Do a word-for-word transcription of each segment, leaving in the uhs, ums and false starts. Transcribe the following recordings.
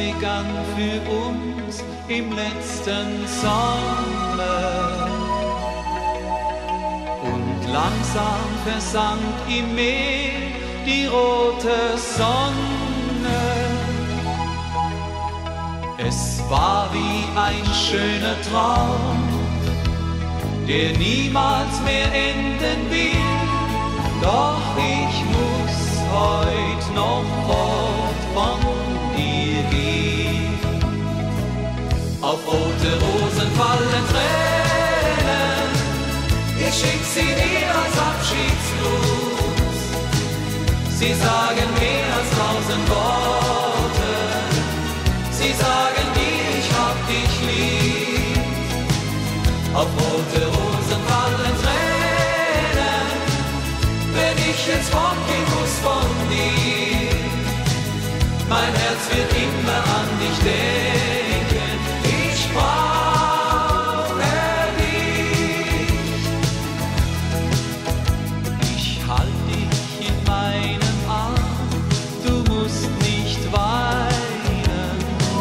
begann für uns im letzten Sommer. Und langsam versank im Meer die rote Sonne. Es war wie ein schöner Traum, der niemals mehr enden will. Doch ich muss heut noch fort von dir gehen. Auf rote Rosen fallen Tränen, ich schick sie dir als Abschiedsgruß. Sie sagen mehr als tausend Worte, sie sagen dir, ich hab dich lieb. Auf rote Rosen fallen Tränen, wenn ich jetzt fortgehen muss von dir. Mein Herz wird immer an dich denken, ich brauche dich. Ich halt dich in meinem Arm, du musst nicht weinen,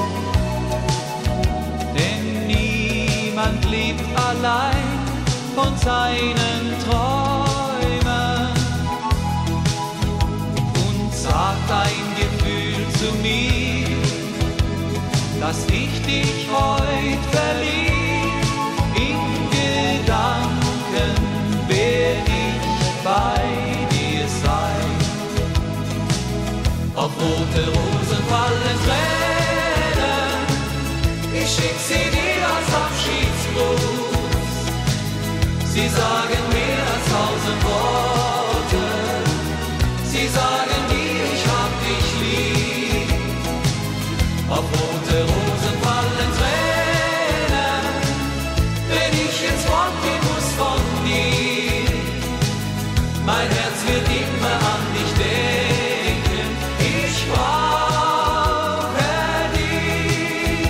denn niemand lebt allein von seinen Träumen. Und sagt ein Gefühl zu mir, dass ich dich heut verlieb. In Gedanken werd ich bei dir sein. Auf rote Rosen fallen Tränen, ich schick sie dir als Abschiedsgruß. Sie sagen mehr als tausend Worte, sie sagen dir, ich hab dich lieb. Auf rote Rosen fallen Tränen, wenn ich jetzt fortgehen muss von dir. Mein Herz wird immer an dich denken, ich brauche dich.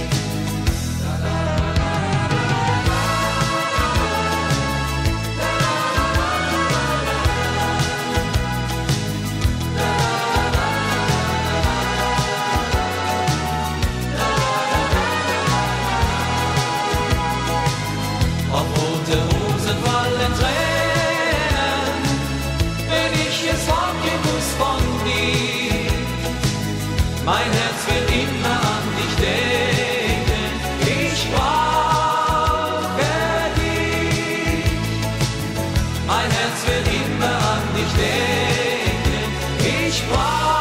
Auf rote Rosen fallen Tränen, wenn ich jetzt fortgehen muss von dir. Mein Herz wird immer an dich denken, ich brauche dich. Mein Herz wird immer an dich denken, ich brauche dich.